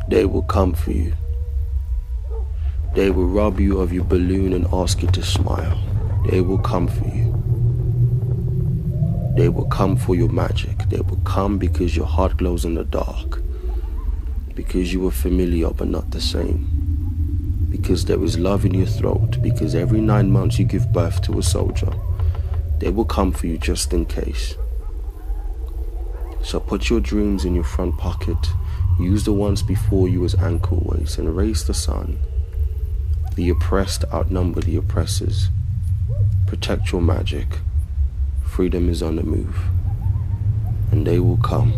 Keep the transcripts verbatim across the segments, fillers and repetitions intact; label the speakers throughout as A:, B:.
A: They will come for you. They will rob you of your balloon and ask you to smile. They will come for you. They will come for your magic. They will come because your heart glows in the dark. Because you are familiar but not the same. Because there is love in your throat. Because every nine months you give birth to a soldier. They will come for you just in case. So put your dreams in your front pocket. Use the ones before you as ankle weights and raise the sun. The oppressed outnumber the oppressors. Protect your magic. Freedom is on the move. And they will come.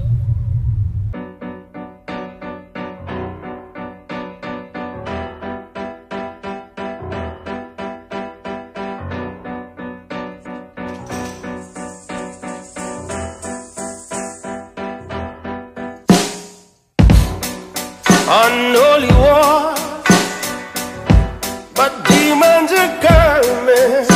B: Unholy war, but demons are coming.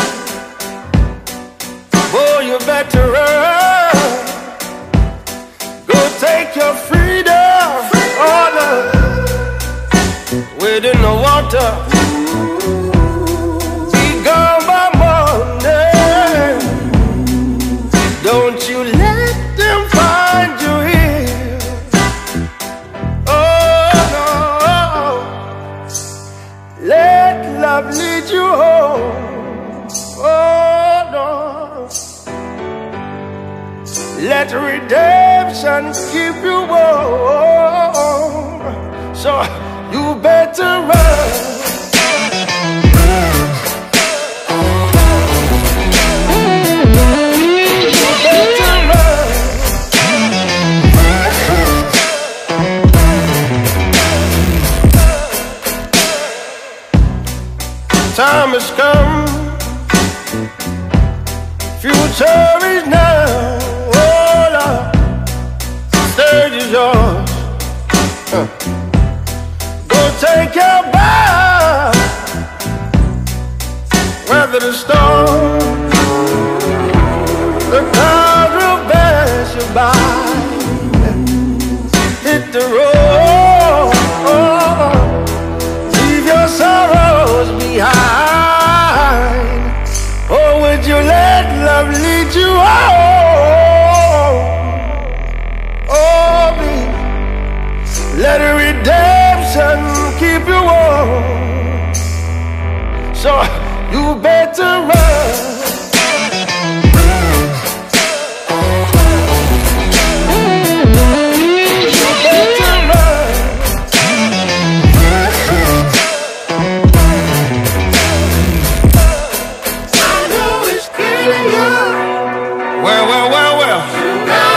B: Boy, you better run. Go take your freedom, order within the water. Be gone by Monday. Don't you let them find you here. Let love lead you home. Oh no. Let redemption keep you warm. So you better run. Time has come, future is now. Oh Lord, stage is yours. uh. Go take your bow, weather the storm. The clouds will pass you by. Hit the road, leave your sorrows behind. Or would you let love lead you home? Oh, me, let a redemption keep you warm. So you better run. Well, well, well, well.